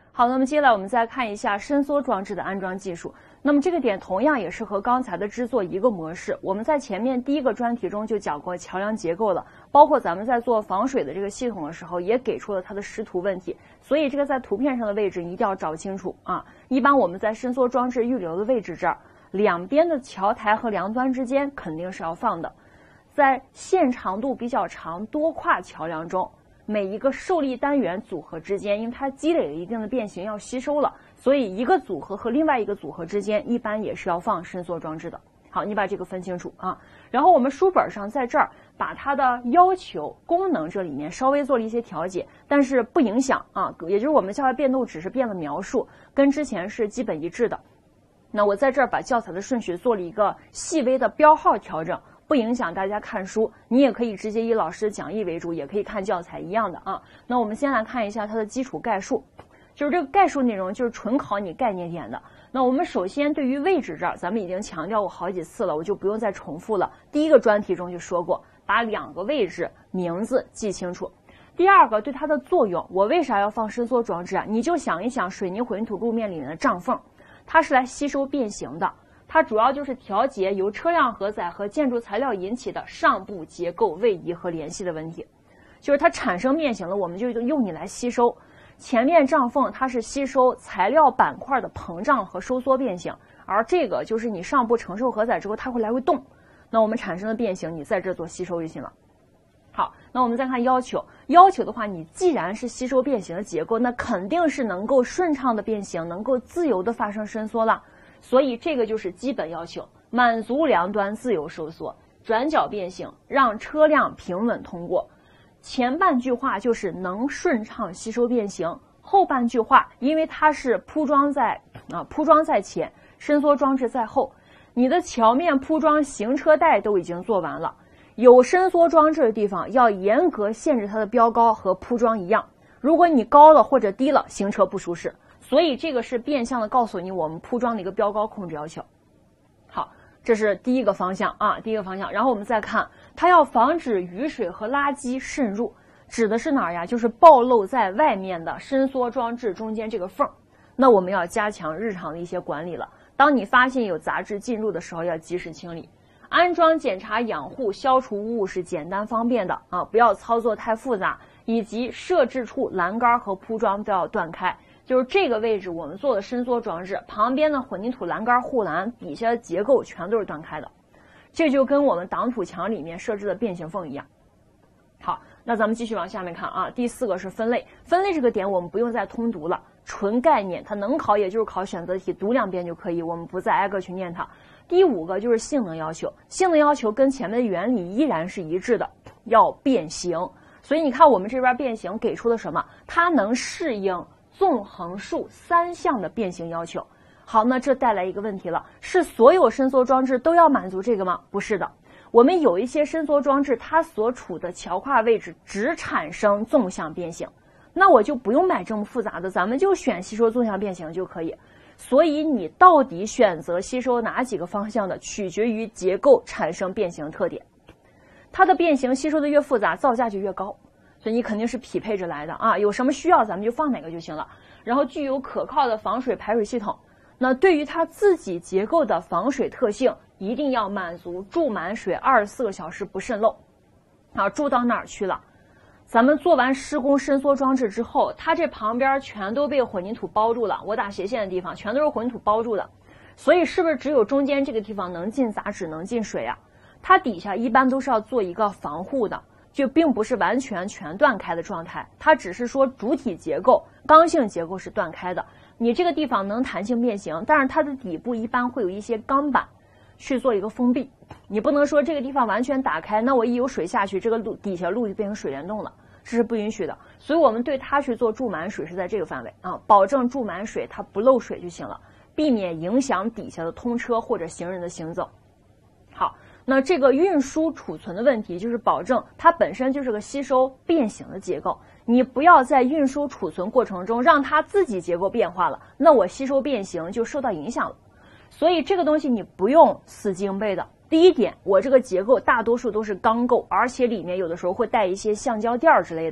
好，那么接下来我们再看一下伸缩装置的安装技术。那么这个点同样也是和刚才的制作一个模式。我们在前面第一个专题中就讲过桥梁结构了，包括咱们在做防水的这个系统的时候，也给出了它的视图问题。所以这个在图片上的位置你一定要找清楚啊。一般我们在伸缩装置预留的位置这儿，两边的桥台和梁端之间肯定是要放的。在线长度比较长多跨桥梁中，每一个受力单元组合之间，因为它积累了一定的变形要吸收了，所以一个组合和另外一个组合之间一般也是要放伸缩装置的。好，你把这个分清楚啊。然后我们书本上在这儿把它的要求功能这里面稍微做了一些调节，但是不影响啊，也就是我们教材变动只是变了描述，跟之前是基本一致的。那我在这儿把教材的顺序做了一个细微的标号调整，不影响大家看书，你也可以直接以老师的讲义为主，也可以看教材一样的啊。那我们先来看一下它的基础概述，就是这个概述内容就是纯考你概念点的。那我们首先对于位置这儿，咱们已经强调过好几次了，我就不用再重复了。第一个专题中就说过，把两个位置名字记清楚。第二个，对它的作用，我为啥要放伸缩装置啊？你就想一想水泥混凝土路面里面的障缝，它是来吸收变形的。它主要就是调节由车辆荷载和建筑材料引起的上部结构位移和联系的问题，就是它产生变形了，我们就用你来吸收。前面障缝它是吸收材料板块的膨胀和收缩变形，而这个就是你上部承受荷载之后它会来回动，那我们产生的变形你在这做吸收就行了。好，那我们再看要求。要求的话，你既然是吸收变形的结构，那肯定是能够顺畅的变形，能够自由的发生伸缩了。所以这个就是基本要求，满足梁端自由收缩，转角变形，让车辆平稳通过。前半句话就是能顺畅吸收变形，后半句话因为它是铺装在前，伸缩装置在后，你的桥面铺装行车带都已经做完了，有伸缩装置的地方要严格限制它的标高和铺装一样，如果你高了或者低了，行车不舒适。所以这个是变相的告诉你我们铺装的一个标高控制要求。好，这是第一个方向啊，第一个方向。然后我们再看，它要防止雨水和垃圾渗入，指的是哪儿呀？就是暴露在外面的伸缩装置中间这个缝。那我们要加强日常的一些管理了。当你发现有杂质进入的时候，要及时清理。安装、检查、养护、消除污物是简单方便的啊，不要操作太复杂，以及设置处栏杆和铺装都要断开。就是这个位置我们做的伸缩装置，旁边的混凝土栏杆护栏底下的结构全都是断开的，这就跟我们挡土墙里面设置的变形缝一样。好，那咱们继续往下面看啊。第四个是分类，分类这个点我们不用再通读了，纯概念，它能考也就是考选择题，读2遍就可以，我们不再挨个去念它。第5个就是性能要求，性能要求跟前面的原理依然是一致的，要变形。所以你看我们这边变形给出了什么？它能适应纵横竖3项的变形要求。好，那这带来一个问题了，是所有伸缩装置都要满足这个吗？不是的，我们有一些伸缩装置它所处的桥跨位置只产生纵向变形，那我就不用买这么复杂的，咱们就选吸收纵向变形就可以。所以你到底选择吸收哪几个方向的，取决于结构产生变形特点，它的变形吸收的越复杂，造价就越高，所以你肯定是匹配着来的啊，有什么需要咱们就放哪个就行了。然后具有可靠的防水排水系统，那对于它自己结构的防水特性，一定要满足注满水24个小时不渗漏。啊，注到哪儿去了？咱们做完施工伸缩装置之后，它这旁边全都被混凝土包住了，我打斜线的地方全都是混凝土包住的，所以是不是只有中间这个地方能进杂质能进水啊？它底下一般都是要做一个防护的，就并不是完全全断开的状态，它只是说主体结构刚性结构是断开的，你这个地方能弹性变形，但是它的底部一般会有一些钢板去做一个封闭，你不能说这个地方完全打开，那我一有水下去，这个底下路就变成水帘洞了，这是不允许的。所以我们对它去做注满水是在这个范围啊，保证注满水它不漏水就行了，避免影响底下的通车或者行人的行走。好，那这个运输储存的问题就是保证它本身就是个吸收变形的结构，你不要在运输储存过程中让它自己结构变化了，那我吸收变形就受到影响了。所以这个东西你不用死记硬背的。第一点，我这个结构大多数都是钢构，而且里面有的时候会带一些橡胶垫之类的。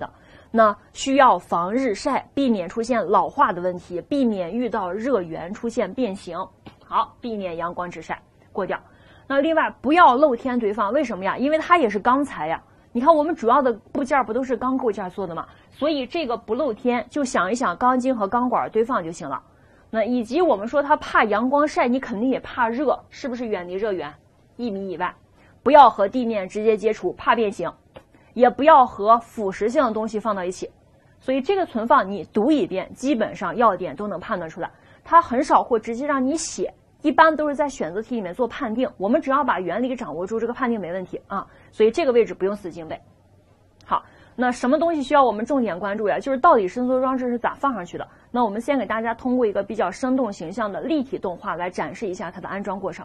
那需要防日晒，避免出现老化的问题，避免遇到热源出现变形。好，避免阳光直晒，过掉。那另外不要露天堆放，为什么呀？因为它也是钢材呀。你看我们主要的部件不都是钢构件做的吗？所以这个不露天，就想一想钢筋和钢管堆放就行了。那以及我们说它怕阳光晒，你肯定也怕热，是不是远离热源1米以外？不要和地面直接接触，怕变形，也不要和腐蚀性的东西放到一起。所以这个存放你读一遍，基本上要点都能判断出来。它很少会直接让你写，一般都是在选择题里面做判定。我们只要把原理给掌握住，这个判定没问题啊。所以这个位置不用死记背。好，那什么东西需要我们重点关注呀？就是到底伸缩装置是咋放上去的？那我们先给大家通过一个比较生动形象的立体动画来展示一下它的安装过程。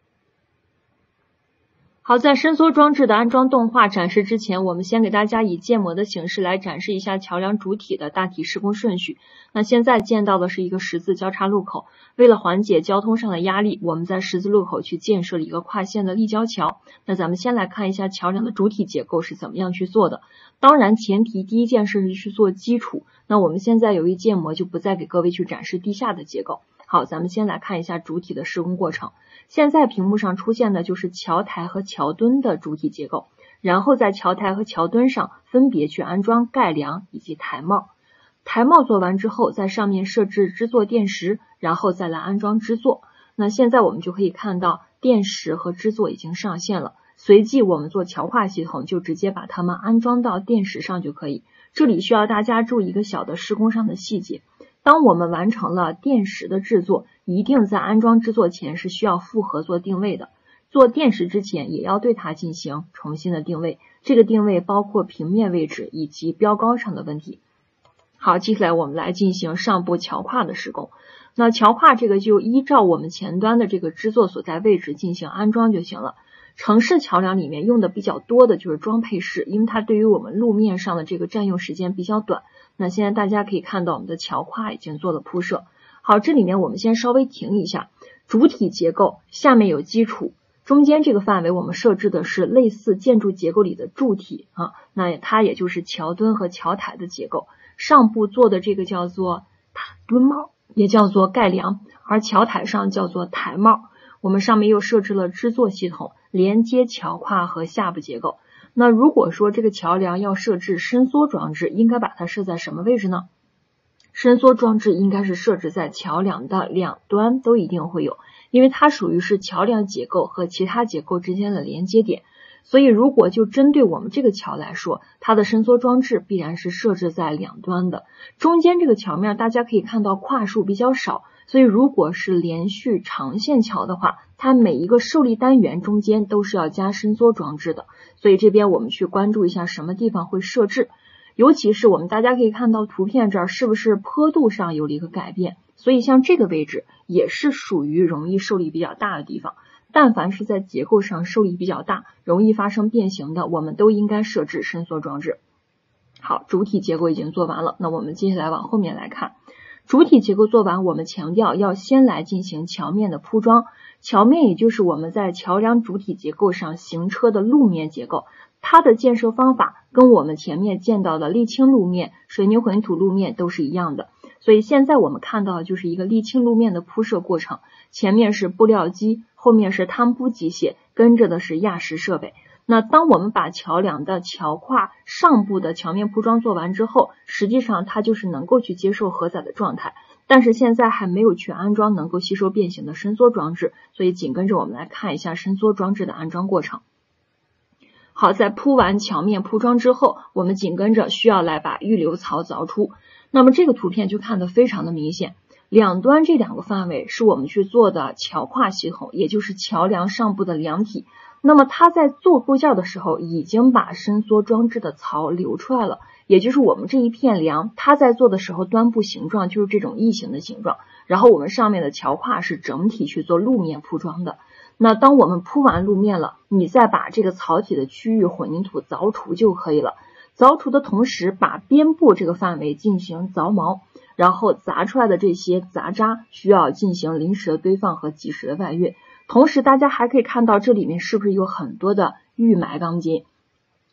好，在伸缩装置的安装动画展示之前，我们先给大家以建模的形式来展示一下桥梁主体的大体施工顺序。那现在见到的是一个十字交叉路口，为了缓解交通上的压力，我们在十字路口去建设了一个跨线的立交桥。那咱们先来看一下桥梁的主体结构是怎么样去做的。当然前提第一件事是去做基础，那我们现在由于建模就不再给各位去展示地下的结构。好，咱们先来看一下主体的施工过程。现在屏幕上出现的就是桥台和桥墩的主体结构，然后在桥台和桥墩上分别去安装盖梁以及台帽。台帽做完之后，在上面设置支座垫石，然后再来安装支座。那现在我们就可以看到垫石和支座已经上线了，随即我们做桥跨系统就直接把它们安装到垫石上就可以。这里需要大家注意一个小的施工上的细节，当我们完成了垫石的制作，一定在安装支座前是需要复合做定位的。做垫石之前也要对它进行重新的定位，这个定位包括平面位置以及标高上的问题。好，接下来我们来进行上部桥跨的施工。那桥跨这个就依照我们前端的这个支座所在位置进行安装就行了。城市桥梁里面用的比较多的就是装配式，因为它对于我们路面上的这个占用时间比较短。那现在大家可以看到我们的桥跨已经做了铺设。好，这里面我们先稍微停一下，主体结构下面有基础，中间这个范围我们设置的是类似建筑结构里的柱体啊，那它也就是桥墩和桥台的结构。上部做的这个叫做墩帽，也叫做盖梁，而桥台上叫做台帽。我们上面又设置了支座系统，连接桥跨和下部结构。那如果说这个桥梁要设置伸缩装置，应该把它设在什么位置呢？伸缩装置应该是设置在桥梁的两端都一定会有，因为它属于是桥梁结构和其他结构之间的连接点。所以如果就针对我们这个桥来说，它的伸缩装置必然是设置在两端的。中间这个桥面大家可以看到跨数比较少，所以如果是连续长线桥的话，它每一个受力单元中间都是要加伸缩装置的。所以这边我们去关注一下什么地方会设置，尤其是我们大家可以看到图片这儿是不是坡度上有了一个改变，所以像这个位置也是属于容易受力比较大的地方。但凡是在结构上受力比较大，容易发生变形的，我们都应该设置伸缩装置。好，主体结构已经做完了，那我们接下来往后面来看。主体结构做完，我们强调要先来进行桥面的铺装。桥面也就是我们在桥梁主体结构上行车的路面结构，它的建设方法跟我们前面见到的沥青路面、水泥混凝土路面都是一样的。所以现在我们看到的就是一个沥青路面的铺设过程，前面是布料机，后面是摊铺机械，跟着的是压实设备。那当我们把桥梁的桥跨上部的桥面铺装做完之后，实际上它就是能够去接受荷载的状态，但是现在还没有去安装能够吸收变形的伸缩装置，所以紧跟着我们来看一下伸缩装置的安装过程。好，在铺完桥面铺装之后，我们紧跟着需要来把预留槽凿出。那么这个图片就看得非常的明显，两端这两个范围是我们去做的桥跨系统，也就是桥梁上部的梁体。那么它在做构件的时候已经把伸缩装置的槽留出来了，也就是我们这一片梁，它在做的时候端部形状就是这种异形的形状，然后我们上面的桥跨是整体去做路面铺装的。那当我们铺完路面了，你再把这个槽体的区域混凝土凿除就可以了。凿除的同时，把边部这个范围进行凿锚，然后砸出来的这些杂渣需要进行临时的堆放和及时的外运。同时大家还可以看到这里面是不是有很多的预埋钢筋，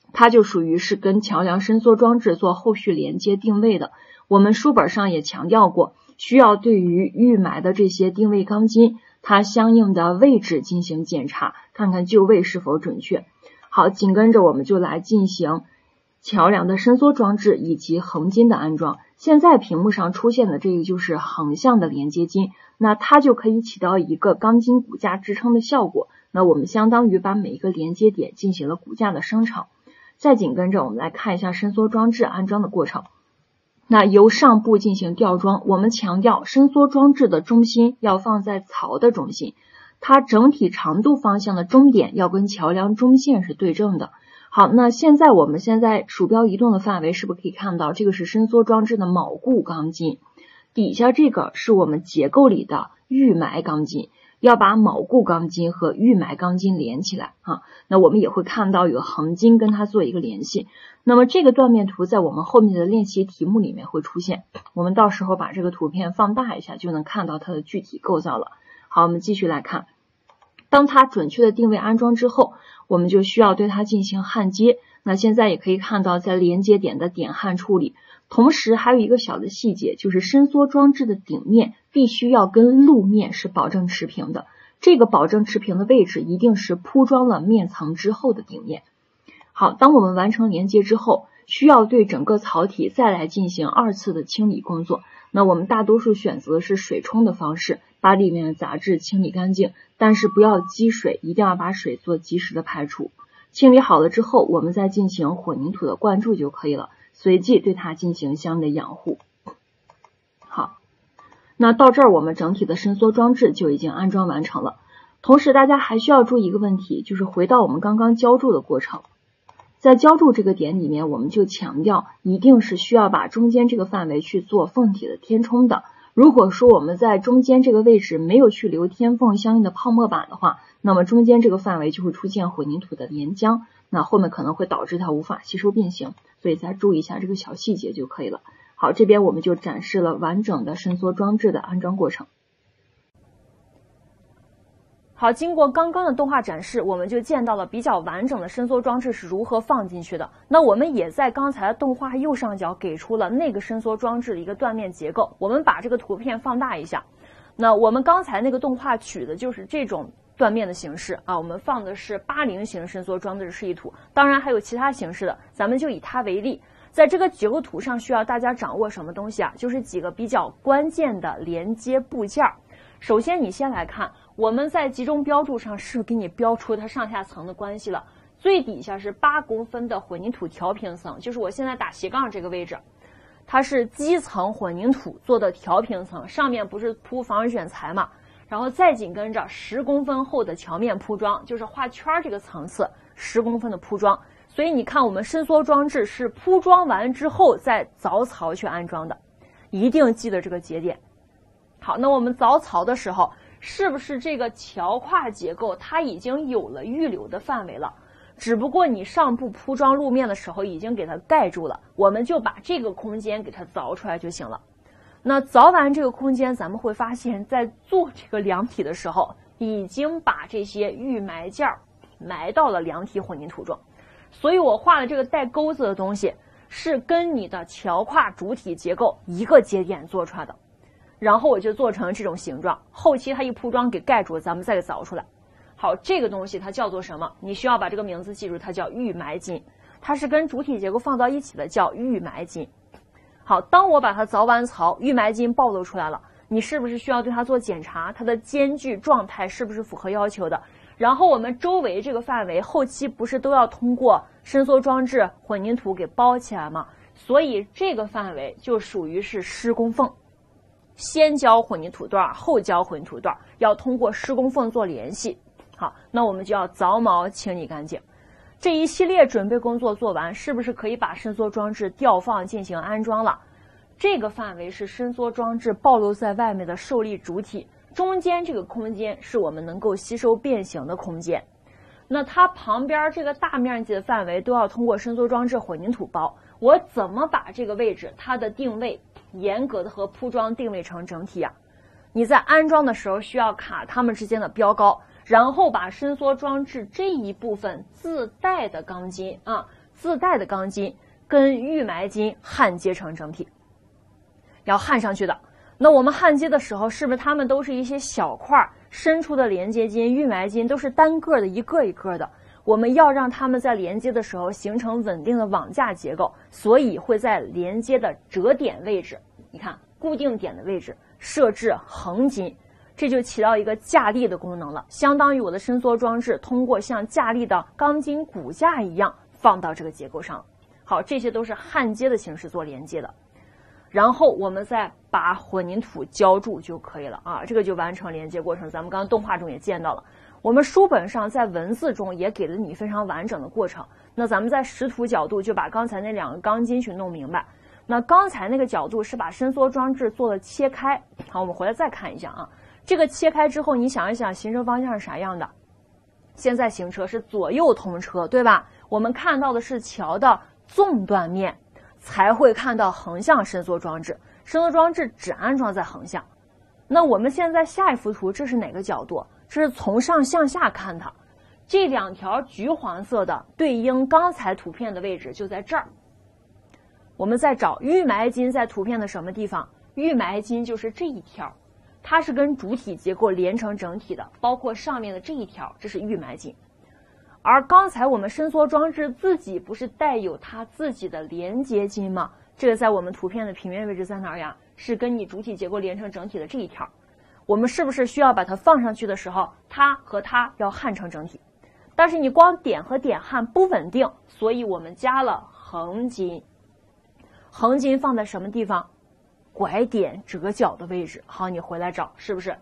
它就属于是跟桥梁伸缩装置做后续连接定位的。我们书本上也强调过，需要对于预埋的这些定位钢筋，它相应的位置进行检查，看看就位是否准确。好，紧跟着我们就来进行桥梁的伸缩装置以及横筋的安装。现在屏幕上出现的这个就是横向的连接筋，那它就可以起到一个钢筋骨架支撑的效果。那我们相当于把每一个连接点进行了骨架的生成。再紧跟着我们来看一下伸缩装置安装的过程。那由上部进行吊装，我们强调伸缩装置的中心要放在槽的中心，它整体长度方向的终点要跟桥梁中线是对正的。好，那我们现在鼠标移动的范围是不是可以看到，这个是伸缩装置的铆固钢筋，底下这个是我们结构里的预埋钢筋，要把铆固钢筋和预埋钢筋连起来啊。那我们也会看到有横筋跟它做一个联系。那么这个断面图在我们后面的练习题目里面会出现，我们到时候把这个图片放大一下，就能看到它的具体构造了。好，我们继续来看，当它准确的定位安装之后，我们就需要对它进行焊接。那现在也可以看到在连接点的点焊处理，同时还有一个小的细节，就是伸缩装置的顶面必须要跟路面是保证持平的，这个保证持平的位置一定是铺装了面层之后的顶面。好，当我们完成连接之后，需要对整个槽体再来进行2次的清理工作。那我们大多数选择的是水冲的方式，把里面的杂质清理干净，但是不要积水，一定要把水做及时的排除。清理好了之后，我们再进行混凝土的灌注就可以了，随即对它进行相应的养护。好，那到这儿我们整体的伸缩装置就已经安装完成了。同时大家还需要注意一个问题，就是回到我们刚刚浇筑的过程。在浇筑这个点里面，我们就强调一定是需要把中间这个范围去做缝体的填充的。如果说我们在中间这个位置没有去留填缝相应的泡沫板的话，那么中间这个范围就会出现混凝土的连浆，那后面可能会导致它无法吸收变形，所以再注意一下这个小细节就可以了。好，这边我们就展示了完整的伸缩装置的安装过程。 好，经过刚刚的动画展示，我们就见到了比较完整的伸缩装置是如何放进去的。那我们也在刚才的动画右上角给出了那个伸缩装置的一个断面结构。我们把这个图片放大一下，那我们刚才那个动画取的就是这种断面的形式啊，我们放的是80型伸缩装置示意图，当然还有其他形式的，咱们就以它为例。在这个结构图上需要大家掌握什么东西啊？就是几个比较关键的连接部件。首先你先来看，我们在集中标注上是给你标出它上下层的关系了。最底下是8公分的混凝土调平层，就是我现在打斜杠这个位置，它是基层混凝土做的调平层，上面不是铺防水卷材嘛，然后再紧跟着10公分厚的桥面铺装，就是画圈这个层次10公分的铺装。所以你看我们伸缩装置是铺装完之后再凿槽去安装的，一定记得这个节点。好，那我们凿槽的时候，是不是这个桥跨结构它已经有了预留的范围了？只不过你上部铺装路面的时候已经给它盖住了，我们就把这个空间给它凿出来就行了。那凿完这个空间，咱们会发现在做这个梁体的时候，已经把这些预埋件埋到了梁体混凝土中。所以我画的这个带钩子的东西是跟你的桥跨主体结构一个节点做出来的，然后我就做成这种形状，后期它一铺装给盖住，咱们再给凿出来。好，这个东西它叫做什么？你需要把这个名字记住，它叫预埋筋，它是跟主体结构放到一起的，叫预埋筋。好，当我把它凿完槽，预埋筋暴露出来了，你是不是需要对它做检查？它的间距状态是不是符合要求的？然后我们周围这个范围后期不是都要通过伸缩装置混凝土给包起来吗？所以这个范围就属于是施工缝，先浇混凝土段后浇混凝土段，要通过施工缝做联系。好，那我们就要凿锚清理干净。这一系列准备工作做完，是不是可以把伸缩装置吊放进行安装了？这个范围是伸缩装置暴露在外面的受力主体，中间这个空间是我们能够吸收变形的空间。那它旁边这个大面积的范围都要通过伸缩装置混凝土包，我怎么把这个位置它的定位严格的和铺装定位成整体啊？你在安装的时候需要卡它们之间的标高，然后把伸缩装置这一部分自带的钢筋自带的钢筋跟预埋筋焊接成整体，要焊上去的。那我们焊接的时候，是不是它们都是一些小块伸出的连接筋、预埋筋都是单个的，一个一个的？我们要让它们在连接的时候形成稳定的网架结构，所以会在连接的折点位置，你看固定点的位置设置横筋，这就起到一个架力的功能了，相当于我的伸缩装置通过像架力的钢筋骨架一样放到这个结构上。好，这些都是焊接的形式做连接的。然后我们再把混凝土浇筑就可以了啊，这个就完成连接过程。咱们刚刚动画中也见到了，我们书本上在文字中也给了你非常完整的过程。那咱们在视图角度就把刚才那2个钢筋去弄明白。那刚才那个角度是把伸缩装置做了切开。好，我们回来再看一下啊，这个切开之后，你想一想行车方向是啥样的？现在行车是左右通车，对吧？我们看到的是桥的纵断面，才会看到横向伸缩装置，伸缩装置只安装在横向。那我们现在下一幅图，这是哪个角度？这是从上向下看它，这2条橘黄色的对应刚才图片的位置就在这儿。我们再找预埋筋在图片的什么地方？预埋筋就是这一条，它是跟主体结构连成整体的，包括上面的这一条，这是预埋筋。而刚才我们伸缩装置自己不是带有它自己的连接筋吗？这个在我们图片的平面位置在哪儿呀？是跟你主体结构连成整体的这一条。我们是不是需要把它放上去的时候，它和它要焊成整体？但是你光点和点焊不稳定，所以我们加了横筋。横筋放在什么地方？拐点折角的位置。好，你回来找，是不是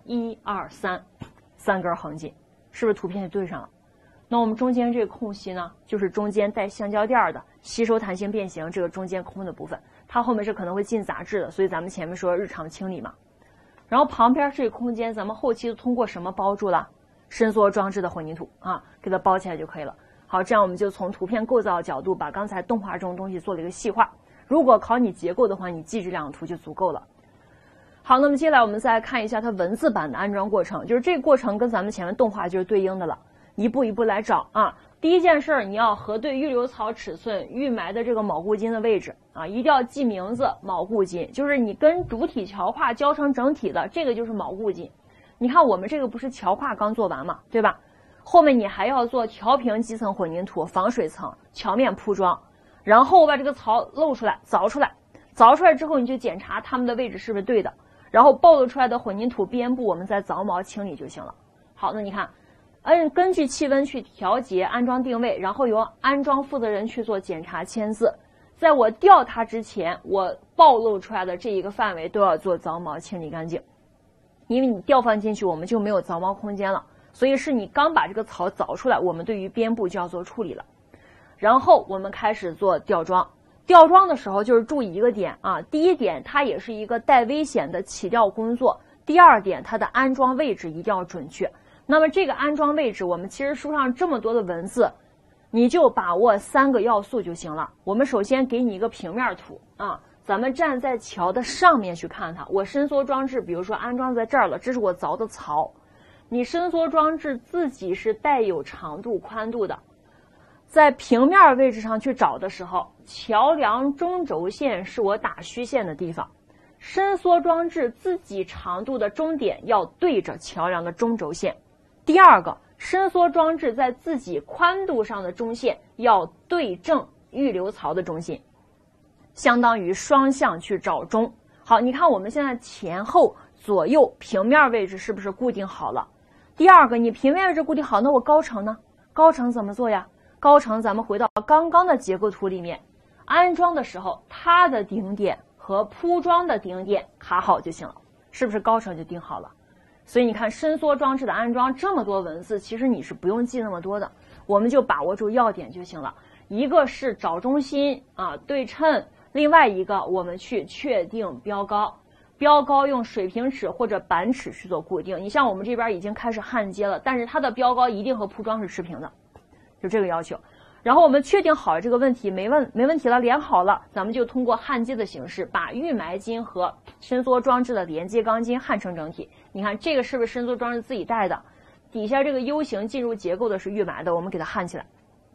1、2、3根横筋？是不是图片就对上了？那我们中间这个空隙呢，就是中间带橡胶垫的吸收弹性变形这个中间空的部分，它后面是可能会进杂质的，所以咱们前面说日常清理嘛。然后旁边这个空间咱们后期通过什么包住了？伸缩装置的混凝土啊，给它包起来就可以了。好，这样我们就从图片构造角度把刚才动画中的东西做了一个细化。如果考你结构的话，你记这2个图就足够了。好，那么接下来我们再来看一下它文字版的安装过程，就是这个过程跟咱们前面动画就是对应的了，一步一步来找啊。第一件事，你要核对预留槽尺寸、预埋的这个铆固筋的位置啊，一定要记名字。铆固筋就是你跟主体桥化交成整体的，这个就是铆固筋。你看我们这个不是桥化刚做完嘛，对吧？后面你还要做调平基层混凝土、防水层、桥面铺装，然后我把这个槽露出来、凿出来，凿出来之后你就检查它们的位置是不是对的，然后暴露出来的混凝土边部我们再凿毛清理就行了。好，那你看。根据气温去调节安装定位，然后由安装负责人去做检查签字。在我吊它之前，我暴露出来的这一个范围都要做凿毛清理干净，因为你吊放进去我们就没有凿毛空间了，所以是你刚把这个槽凿出来，我们对于边部就要做处理了。然后我们开始做吊装。吊装的时候就是注意一个点啊，第一点它也是一个带危险的起吊工作，第二点它的安装位置一定要准确。那么这个安装位置，我们其实书上这么多的文字，你就把握3个要素就行了。我们首先给你一个平面图啊，咱们站在桥的上面去看它。我伸缩装置，比如说安装在这儿了，这是我凿的槽。你伸缩装置自己是带有长度、宽度的，在平面位置上去找的时候，桥梁中轴线是我打虚线的地方。伸缩装置自己长度的终点要对着桥梁的中轴线。第二个，伸缩装置在自己宽度上的中线要对正预留槽的中心，相当于双向去找中。好，你看我们现在前后左右平面位置是不是固定好了？第二个，你平面位置固定好，那我高程呢？高程怎么做呀？高程咱们回到刚刚的结构图里面，安装的时候它的顶点和铺装的顶点卡好就行了，是不是高程就定好了？所以你看伸缩装置的安装这么多文字，其实你是不用记那么多的，我们就把握住要点就行了。一个是找中心啊，对称，另外一个我们去确定标高，标高用水平尺或者板尺去做固定。你像我们这边已经开始焊接了，但是它的标高一定和铺装是持平的，就这个要求。然后我们确定好了这个问题没问题了，连好了，咱们就通过焊接的形式把预埋筋和伸缩装置的连接钢筋焊成整体。你看这个是不是伸缩装置自己带的？底下这个 U 型进入结构的是预埋的，我们给它焊起来。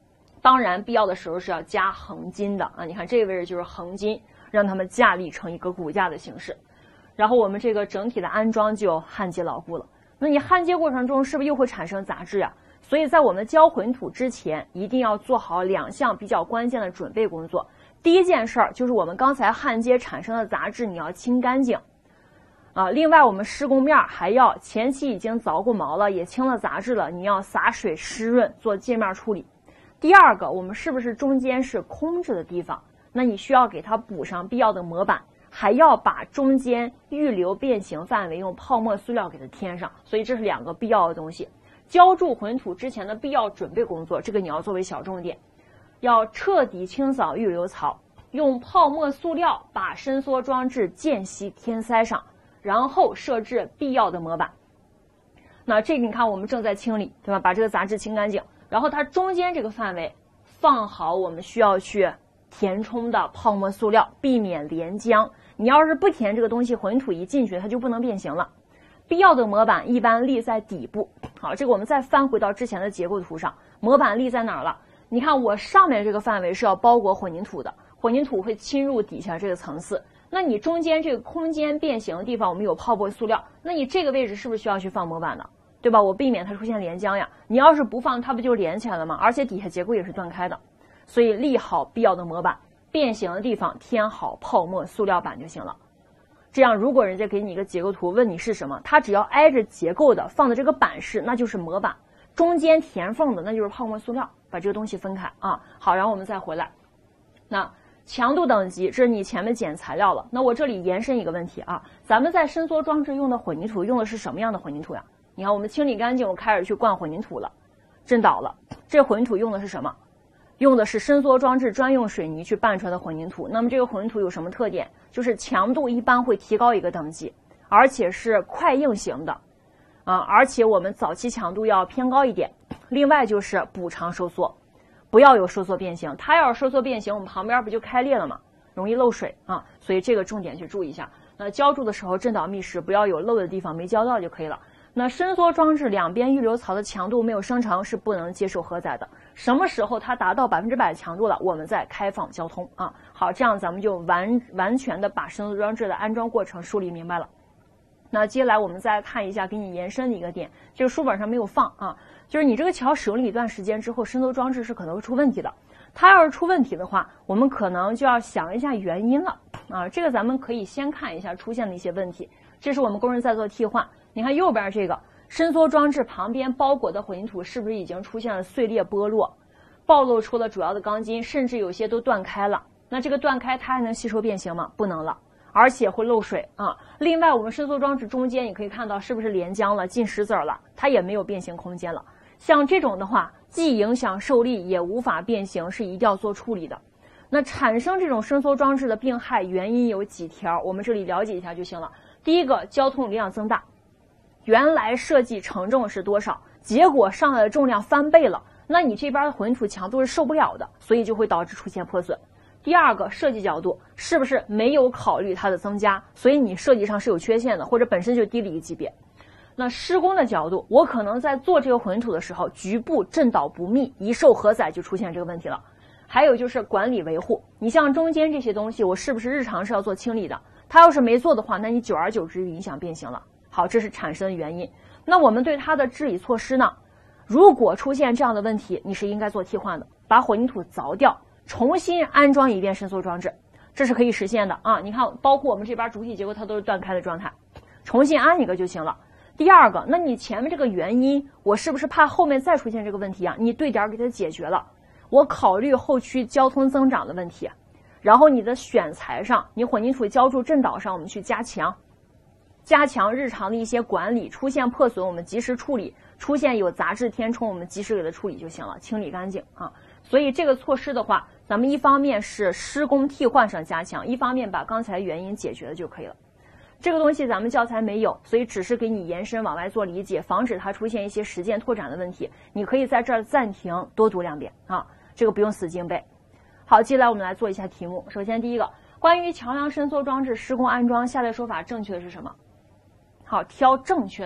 当然必要的时候是要加横筋的啊，你看这个位置就是横筋，让它们架立成一个骨架的形式。然后我们这个整体的安装就焊接牢固了。那你焊接过程中是不是又会产生杂质呀？所以在我们浇混土之前，一定要做好2项比较关键的准备工作。第一件事儿就是我们刚才焊接产生的杂质你要清干净啊。另外我们施工面还要前期已经凿过毛了，也清了杂质了，你要洒水湿润做界面处理。第二个，我们是不是中间是空置的地方？那你需要给它补上必要的模板，还要把中间预留变形范围用泡沫塑料给它填上。所以这是2个必要的东西。浇筑混土之前的必要准备工作，这个你要作为小重点。要彻底清扫预留槽，用泡沫塑料把伸缩装置间隙填塞上，然后设置必要的模板。那这个你看我们正在清理，对吧？把这个杂质清干净，然后它中间这个范围放好我们需要去填充的泡沫塑料，避免连浆。你要是不填这个东西，混土一进去它就不能变形了。必要的模板一般立在底部。好，这个我们再翻回到之前的结构图上，模板立在哪儿了？你看我上面这个范围是要包裹混凝土的，混凝土会侵入底下这个层次。那你中间这个空间变形的地方我们有泡沫塑料，那你这个位置是不是需要去放模板的？对吧？我避免它出现连浆呀。你要是不放，它不就连起来了吗？而且底下结构也是断开的。所以立好必要的模板，变形的地方填好泡沫塑料板就行了。这样如果人家给你一个结构图问你是什么，它只要挨着结构的放的这个板式那就是模板，中间填缝的那就是泡沫塑料，把这个东西分开啊。好，然后我们再回来。那强度等级，这是你前面捡材料了。那我这里延伸一个问题啊，咱们在伸缩装置用的混凝土用的是什么样的混凝土呀？你看我们清理干净，我开始去灌混凝土了，震倒了。这混凝土用的是什么？用的是伸缩装置专用水泥去拌出来的混凝土。那么这个混凝土有什么特点？就是强度一般会提高一个等级，而且是快硬型的啊，而且我们早期强度要偏高一点。另外就是补偿收缩，不要有收缩变形。它要是收缩变形，我们旁边不就开裂了吗？容易漏水啊，所以这个重点去注意一下。那浇筑的时候震倒密实，不要有漏的地方，没浇到就可以了。那伸缩装置两边预留槽的强度没有生成是不能接受荷载的。什么时候它达到100%的强度了，我们再开放交通啊。好，这样咱们就完全的把伸缩装置的安装过程梳理明白了。那接下来我们再看一下给你延伸的一个点，就是书本上没有放啊，就是你这个桥使用了一段时间之后，伸缩装置是可能会出问题的。它要是出问题的话，我们可能就要想一下原因了啊。这个咱们可以先看一下出现的一些问题。这是我们工人在做替换，你看右边这个伸缩装置旁边包裹的混凝土是不是已经出现了碎裂剥落，暴露出了主要的钢筋，甚至有些都断开了。那这个断开它还能吸收变形吗？不能了，而且会漏水啊。另外我们伸缩装置中间你可以看到是不是连浆了，进石子了，它也没有变形空间了。像这种的话既影响受力也无法变形，是一定要做处理的。那产生这种伸缩装置的病害原因有几条，我们这里了解一下就行了。第一个，交通力量增大，原来设计承重是多少，结果上来的重量翻倍了，那你这边的混凝土强度是受不了的，所以就会导致出现破损。第二个，设计角度是不是没有考虑它的增加，所以你设计上是有缺陷的，或者本身就低了一个级别。那施工的角度，我可能在做这个混凝土的时候局部震倒不密，一受荷载就出现这个问题了。还有就是管理维护，你像中间这些东西我是不是日常是要做清理的，它要是没做的话，那你久而久之就影响变形了。好，这是产生的原因。那我们对它的治理措施呢，如果出现这样的问题，你是应该做替换的，把混凝土凿掉，重新安装一遍伸缩装置，这是可以实现的啊。你看包括我们这边主体结构它都是断开的状态，重新安一个就行了。第二个，那你前面这个原因我是不是怕后面再出现这个问题啊？你对点给它解决了，我考虑后期交通增长的问题，然后你的选材上，你混凝土浇筑震倒上我们去加强日常的一些管理，出现破损我们及时处理，出现有杂质填充我们及时给它处理就行了，清理干净啊。所以这个措施的话，咱们一方面是施工替换上加强，一方面把刚才原因解决了就可以了。这个东西咱们教材没有，所以只是给你延伸往外做理解，防止它出现一些实践拓展的问题。你可以在这儿暂停多读2遍啊，这个不用死记硬背。好，接下来我们来做一下题目。首先第一个，关于桥梁伸缩装置施工安装，下列说法正确的是什么？好，挑正确的。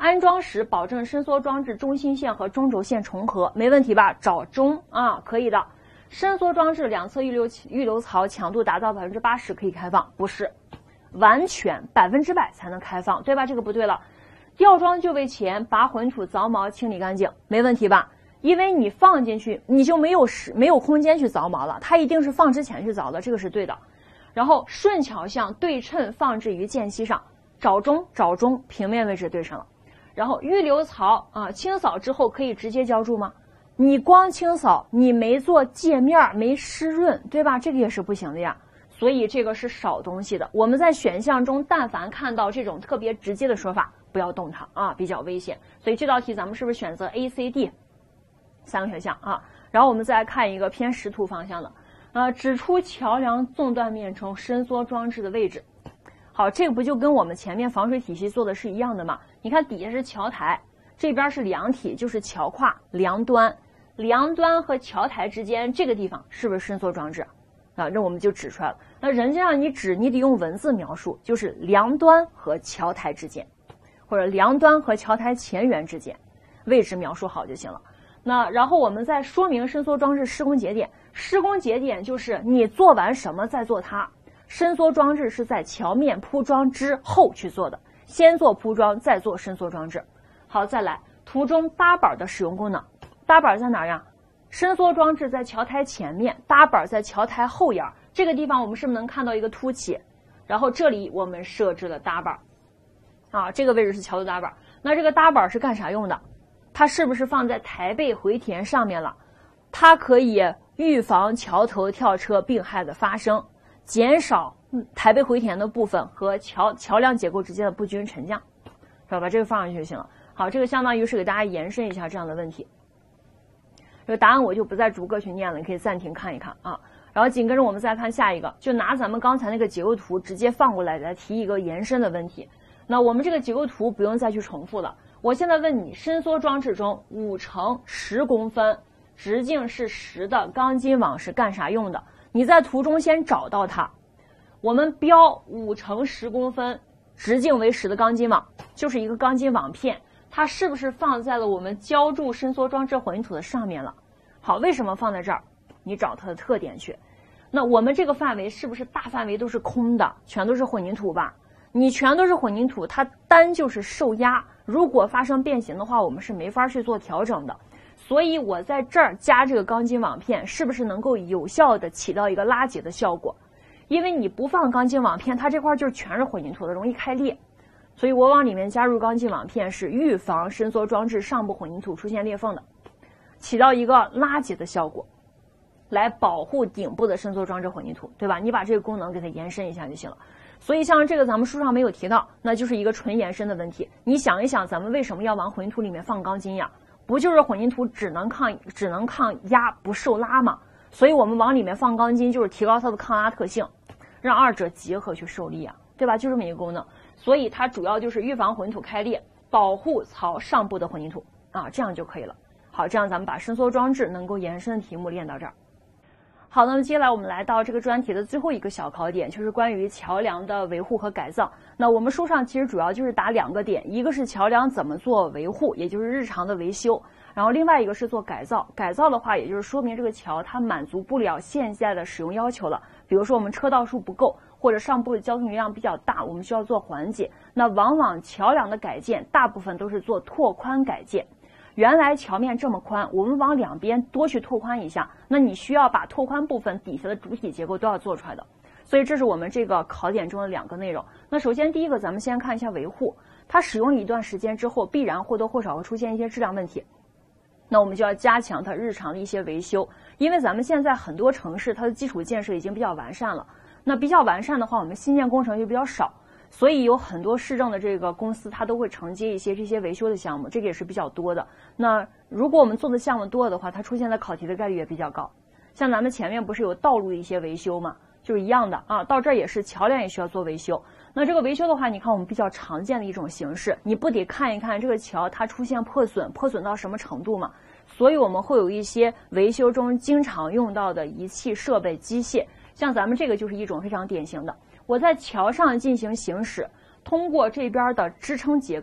安装时保证伸缩装置中心线和中轴线重合，没问题吧？找中啊，可以的。伸缩装置两侧预留槽强度达到80%可以开放，不是，完全100%才能开放，对吧？这个不对了。吊装就位前把混土凿毛清理干净，没问题吧？因为你放进去，你就没有空间去凿毛了，它一定是放之前去凿的，这个是对的。然后顺桥向对称放置于间隙上，找中，平面位置对称了。然后预留槽啊，清扫之后可以直接浇筑吗？你光清扫，你没做界面，没湿润，对吧？这个也是不行的呀。所以这个是少东西的。我们在选项中，但凡看到这种特别直接的说法，不要动它啊，比较危险。所以这道题咱们是不是选择 A、C、D 3个选项啊？然后我们再来看一个偏识图方向的，指出桥梁纵断面中伸缩装置的位置。好，这个不就跟我们前面防水体系做的是一样的吗？你看底下是桥台，这边是梁体，就是桥跨梁端，梁端和桥台之间这个地方是不是伸缩装置啊？这我们就指出来了。那人家让你指，你得用文字描述，就是梁端和桥台之间，或者梁端和桥台前缘之间，位置描述好就行了。那然后我们再说明伸缩装置施工节点，施工节点就是你做完什么再做它。伸缩装置是在桥面铺装之后去做的，先做铺装再做伸缩装置。好，再来图中搭板的使用功能，搭板在哪儿呀？伸缩装置在桥台前面，搭板在桥台后沿，这个地方我们是不是能看到一个凸起？然后这里我们设置了搭板啊，这个位置是桥头搭板。那这个搭板是干啥用的？它是不是放在台背回填上面了？它可以预防桥头跳车病害的发生，减少台背回填的部分和桥梁结构之间的不均沉降，是吧？把这个放上去就行了。好，这个相当于是给大家延伸一下这样的问题。这个答案我就不再逐个去念了，你可以暂停看一看啊。然后紧跟着我们再看下一个，就拿咱们刚才那个结构图直接放过来提一个延伸的问题。那我们这个结构图不用再去重复了。我现在问你，伸缩装置中5乘10公分，直径是10的钢筋网是干啥用的？你在图中先找到它。我们标5乘10公分，直径为10的钢筋网，就是一个钢筋网片，它是不是放在了我们浇筑伸缩装置混凝土的上面了？好，为什么放在这儿？你找它的特点去。那我们这个范围是不是大范围都是空的，全都是混凝土吧？你全都是混凝土，它单就是受压，如果发生变形的话，我们是没法去做调整的。所以我在这儿加这个钢筋网片，是不是能够有效的起到一个拉结的效果？因为你不放钢筋网片，它这块就是全是混凝土的，容易开裂。所以我往里面加入钢筋网片，是预防伸缩装置上部混凝土出现裂缝的，起到一个拉结的效果，来保护顶部的伸缩装置混凝土，对吧？你把这个功能给它延伸一下就行了。所以像这个咱们书上没有提到，那就是一个纯延伸的问题。你想一想，咱们为什么要往混凝土里面放钢筋呀？不就是混凝土只能抗压不受拉吗？所以我们往里面放钢筋，就是提高它的抗压特性，让二者结合去受力啊，对吧？就这么一个功能。所以它主要就是预防混凝土开裂，保护槽上部的混凝土啊，这样就可以了。好，这样咱们把伸缩装置能够延伸的题目练到这儿。好，那么接下来我们来到这个专题的最后一个小考点，就是关于桥梁的维护和改造。那我们书上其实主要就是打2个点，一个是桥梁怎么做维护，也就是日常的维修，然后另外一个是做改造。改造的话，也就是说明这个桥它满足不了现在的使用要求了，比如说我们车道数不够，或者上部的交通流量比较大，我们需要做缓解。那往往桥梁的改建大部分都是做拓宽改建。原来桥面这么宽，我们往两边多去拓宽一下，那你需要把拓宽部分底下的主体结构都要做出来的。所以这是我们这个考点中的2个内容。那首先第一个，咱们先看一下维护。它使用了一段时间之后，必然或多或少会出现一些质量问题，那我们就要加强它日常的一些维修。因为咱们现在很多城市它的基础建设已经比较完善了，那比较完善的话，我们新建工程就比较少，所以有很多市政的这个公司它都会承接一些这些维修的项目，这个也是比较多的。那如果我们做的项目多的话，它出现在考题的概率也比较高。像咱们前面不是有道路的一些维修吗？就是一样的啊，到这儿也是桥梁也需要做维修。那这个维修的话，你看我们比较常见的一种形式，你不得看一看这个桥它出现破损到什么程度嘛？所以我们会有一些维修中经常用到的仪器设备机械，像咱们这个就是一种非常典型的。我在桥上进行行驶，通过这边的支撑结构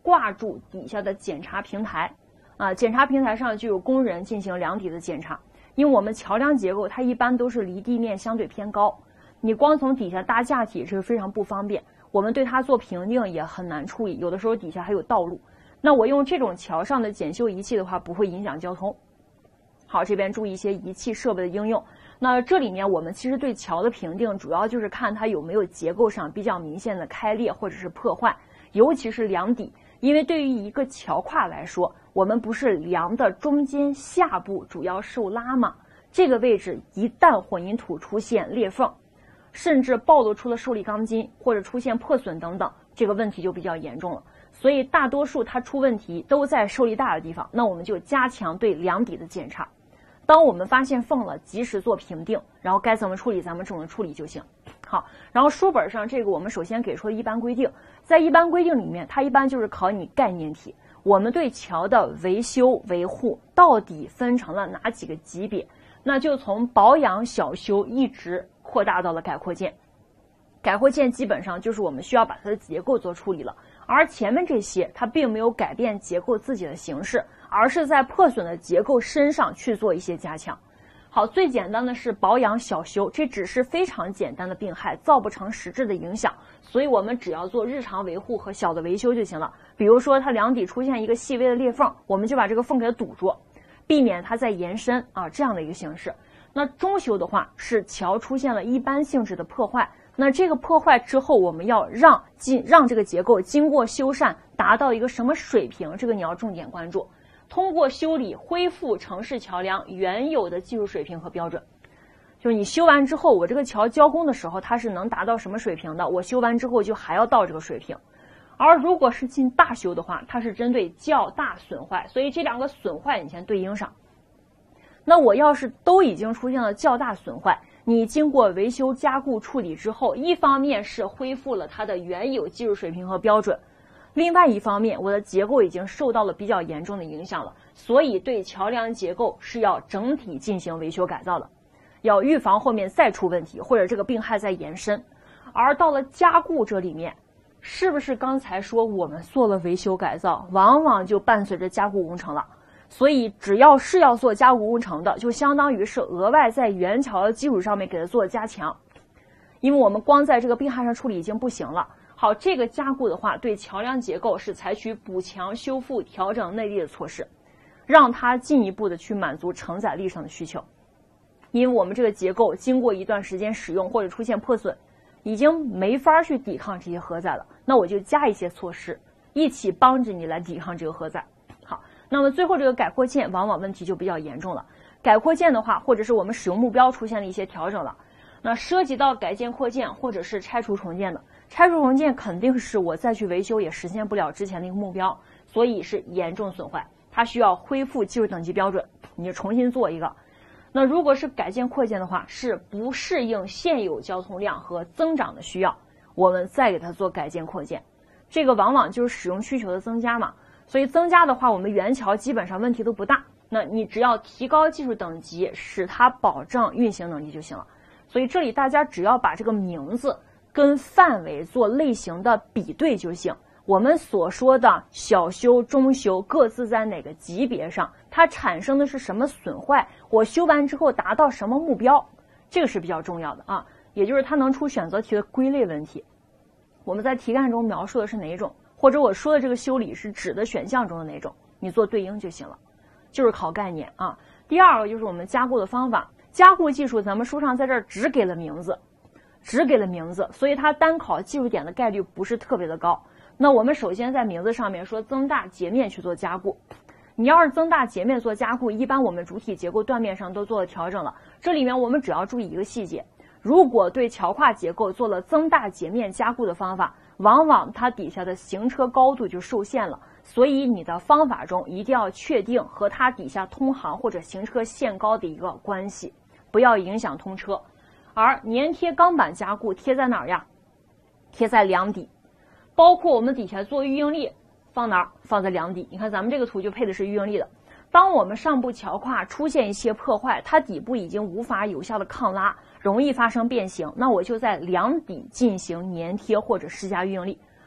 挂住底下的检查平台，检查平台上就有工人进行梁底的检查。因为我们桥梁结构它一般都是离地面相对偏高，你光从底下搭架体这是非常不方便，我们对它做评定也很难处理，有的时候底下还有道路。那我用这种桥上的检修仪器的话，不会影响交通。好，这边注意一些仪器设备的应用。那这里面我们其实对桥的评定主要就是看它有没有结构上比较明显的开裂或者是破坏，尤其是梁底，因为对于一个桥跨来说，我们不是梁的中间下部主要受拉吗？这个位置一旦混凝土出现裂缝，甚至暴露出了受力钢筋或者出现破损等等，这个问题就比较严重了。所以大多数它出问题都在受力大的地方，那我们就加强对梁底的检查。当我们发现缝了，及时做评定，然后该怎么处理咱们怎么处理就行。好，然后书本上这个我们首先给出了一般规定，在一般规定里面，它一般就是考你概念题。我们对桥的维修维护到底分成了哪几个级别？那就从保养小修一直扩大到了改扩建。改扩建基本上就是我们需要把它的结构做处理了，而前面这些它并没有改变结构自己的形式，而是在破损的结构身上去做一些加强。好，最简单的是保养小修，这只是非常简单的病害，造不成实质的影响，所以我们只要做日常维护和小的维修就行了。比如说它梁底出现一个细微的裂缝，我们就把这个缝给它堵住，避免它再延伸这样的一个形式。那中修的话是桥出现了一般性质的破坏，那这个破坏之后，我们要让这个结构经过修缮达到一个什么水平，这个你要重点关注。通过修理恢复城市桥梁原有的技术水平和标准，就是你修完之后，我这个桥交工的时候它是能达到什么水平的，我修完之后就还要到这个水平。而如果是进大修的话，它是针对较大损坏，所以这两个损坏你先对应上。那我要是都已经出现了较大损坏，你经过维修加固处理之后，一方面是恢复了它的原有技术水平和标准，另外一方面我的结构已经受到了比较严重的影响了，所以对桥梁结构是要整体进行维修改造的，要预防后面再出问题或者这个病害再延伸。而到了加固这里面，是不是刚才说我们做了维修改造，往往就伴随着加固工程了？所以只要是要做加固工程的，就相当于是额外在原桥的基础上面给它做加强，因为我们光在这个病害上处理已经不行了。好，这个加固的话，对桥梁结构是采取补强、修复、调整内力的措施，让它进一步的去满足承载力上的需求。因为我们这个结构经过一段时间使用或者出现破损，已经没法去抵抗这些荷载了，那我就加一些措施，一起帮着你来抵抗这个荷载。好，那么最后这个改扩建往往问题就比较严重了。改扩建的话，或者是我们使用目标出现了一些调整了，那涉及到改建扩建或者是拆除重建的，拆除重建肯定是我再去维修也实现不了之前的一个目标，所以是严重损坏，它需要恢复技术等级标准，你就重新做一个。那如果是改建扩建的话，是不适应现有交通量和增长的需要，我们再给它做改建扩建，这个往往就是使用需求的增加嘛。所以增加的话，我们原桥基本上问题都不大，那你只要提高技术等级，使它保证运行能力就行了。所以这里大家只要把这个名字跟范围做类型的比对就行。我们所说的小修、中修各自在哪个级别上，它产生的是什么损坏，我修完之后达到什么目标，这个是比较重要的啊。也就是它能出选择题的归类问题，我们在题干中描述的是哪一种，或者我说的这个修理是指的选项中的哪种，你做对应就行了，就是考概念啊。第二个就是我们加固的方法，加固技术咱们书上在这儿只给了名字，所以它单考技术点的概率不是特别的高。那我们首先在名字上面说增大截面去做加固，你要是增大截面做加固，一般我们主体结构断面上都做了调整了，这里面我们只要注意一个细节，如果对桥跨结构做了增大截面加固的方法，往往它底下的行车高度就受限了，所以你的方法中一定要确定和它底下通航或者行车限高的一个关系，不要影响通车。而粘贴钢板加固贴在哪儿呀？贴在梁底，包括我们底下做预应力放哪儿？放在梁底。你看咱们这个图就配的是预应力的。当我们上部桥跨出现一些破坏，它底部已经无法有效的抗拉，容易发生变形，那我就在梁底进行粘贴或者施加预应力。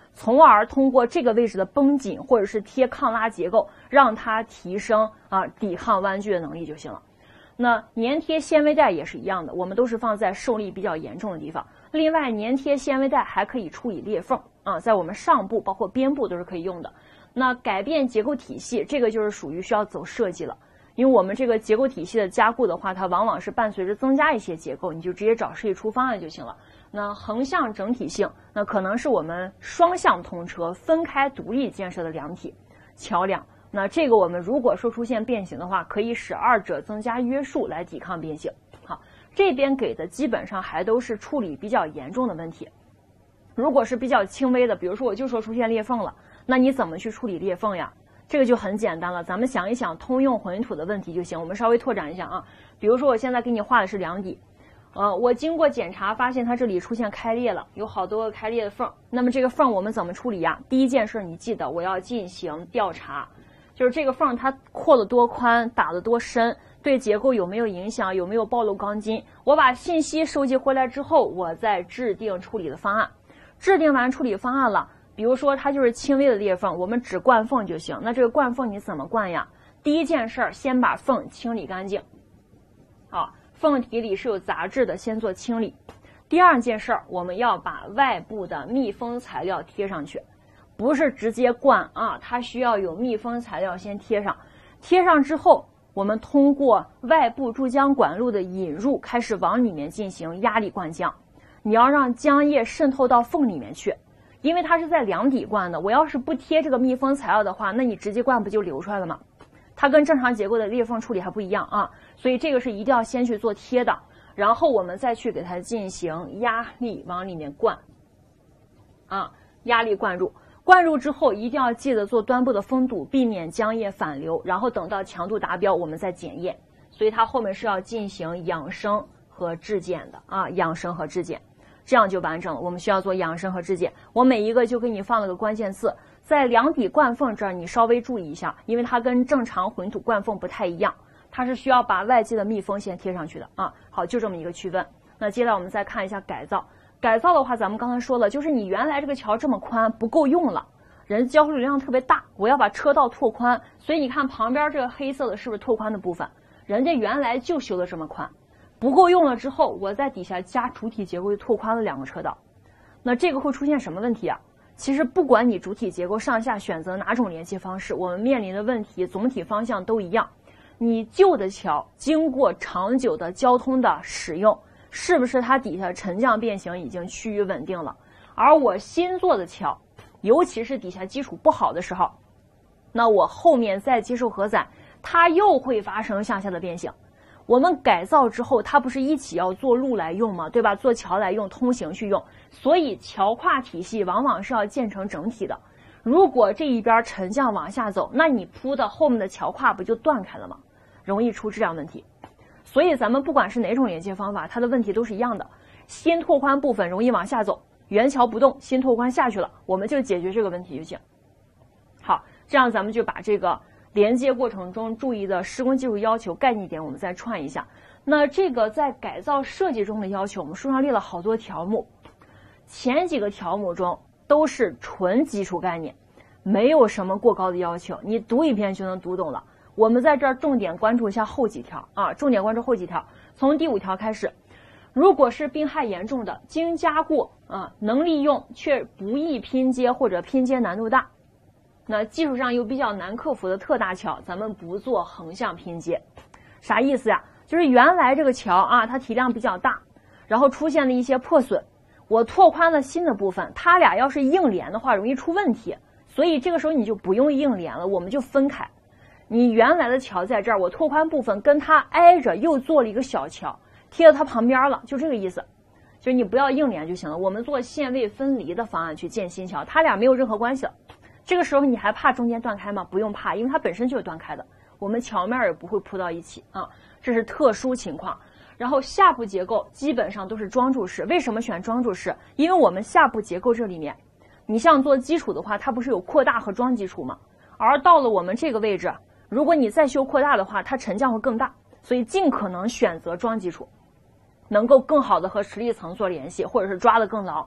从而通过这个位置的绷紧或者是贴抗拉结构，让它提升抵抗弯曲的能力就行了。那粘贴纤维带也是一样的，我们都是放在受力比较严重的地方。另外，粘贴纤维带还可以处理裂缝在我们上部包括边部都是可以用的。那改变结构体系，这个就是属于需要走设计了。因为我们这个结构体系的加固的话，它往往是伴随着增加一些结构，你就直接找设计出方案就行了。那横向整体性，那可能是我们双向通车、分开独立建设的梁体、桥梁。那这个我们如果说出现变形的话，可以使二者增加约束来抵抗变形。好，这边给的基本上还都是处理比较严重的问题。如果是比较轻微的，比如说我就说出现裂缝了，那你怎么去处理裂缝呀？这个就很简单了，咱们想一想通用混凝土的问题就行。我们稍微拓展一下比如说我现在给你画的是梁底，我经过检查发现它这里出现开裂了，有好多个开裂的缝。那么这个缝我们怎么处理呀？第一件事你记得，我要进行调查，就是这个缝它扩得多宽，打得多深，对结构有没有影响，有没有暴露钢筋。我把信息收集回来之后，我再制定处理的方案。制定完处理方案了，比如说它就是轻微的裂缝，我们只灌缝就行。那这个灌缝你怎么灌呀？第一件事先把缝清理干净，缝体里是有杂质的，先做清理。第二件事我们要把外部的密封材料贴上去，不是直接灌它需要有密封材料先贴上。贴上之后，我们通过外部注浆管路的引入，开始往里面进行压力灌浆。你要让浆液渗透到缝里面去，因为它是在梁底灌的，我要是不贴这个密封材料的话，那你直接灌不就流出来了吗？它跟正常结构的裂缝处理还不一样所以这个是一定要先去做贴的，然后我们再去给它进行压力往里面灌压力灌入。灌入之后一定要记得做端部的封堵，避免浆液反流，然后等到强度达标我们再检验。所以它后面是要进行养生和质检的养生和质检，这样就完整了。我们需要做养生和质检，我每一个就给你放了个关键字。在梁底灌缝这儿你稍微注意一下，因为它跟正常混凝土灌缝不太一样，它是需要把外界的密封先贴上去的好，就这么一个区分。那接下来我们再看一下改造。改造的话咱们刚才说了，就是你原来这个桥这么宽不够用了，人交互流量特别大，我要把车道拓宽，所以你看旁边这个黑色的是不是拓宽的部分，人家原来就修的这么宽，不够用了之后，我在底下加主体结构就拓宽了2个车道。那这个会出现什么问题啊？其实不管你主体结构上下选择哪种连接方式，我们面临的问题总体方向都一样。你旧的桥经过长久的交通的使用，是不是它底下沉降变形已经趋于稳定了？而我新做的桥，尤其是底下基础不好的时候，那我后面再接受荷载，它又会发生向下的变形。我们改造之后，它不是一起要做路来用吗？对吧？做桥来用，通行去用，所以桥跨体系往往是要建成整体的。如果这一边沉降往下走，那你铺的后面的桥跨不就断开了吗？容易出质量问题。所以咱们不管是哪种连接方法，它的问题都是一样的。新拓宽部分容易往下走，原桥不动，新拓宽下去了，我们就解决这个问题就行。好，这样咱们就把这个连接过程中注意的施工技术要求概念点我们再串一下。那这个在改造设计中的要求，我们书上列了好多条目，前几个条目中都是纯基础概念，没有什么过高的要求，你读一遍就能读懂了。我们在这儿重点关注一下后几条重点关注后几条。从第5条开始，如果是病害严重的，经加固能利用却不易拼接或者拼接难度大，那技术上又比较难克服的特大桥，咱们不做横向拼接。啥意思呀？就是原来这个桥它体量比较大，然后出现了一些破损，我拓宽了新的部分，它俩要是硬连的话容易出问题，所以这个时候你就不用硬连了，我们就分开。你原来的桥在这儿，我拓宽部分跟它挨着又做了一个小桥，贴到它旁边了，就这个意思。就是你不要硬连就行了，我们做线位分离的方案去建新桥，它俩没有任何关系了。这个时候你还怕中间断开吗？不用怕，因为它本身就是断开的，我们桥面也不会铺到一起这是特殊情况。然后下部结构基本上都是桩柱式，为什么选桩柱式？因为我们下部结构这里面，你像做基础的话，它不是有扩大和桩基础吗？而到了我们这个位置，如果你再修扩大的话，它沉降会更大，所以尽可能选择桩基础，能够更好的和实力层做联系，或者是抓得更牢。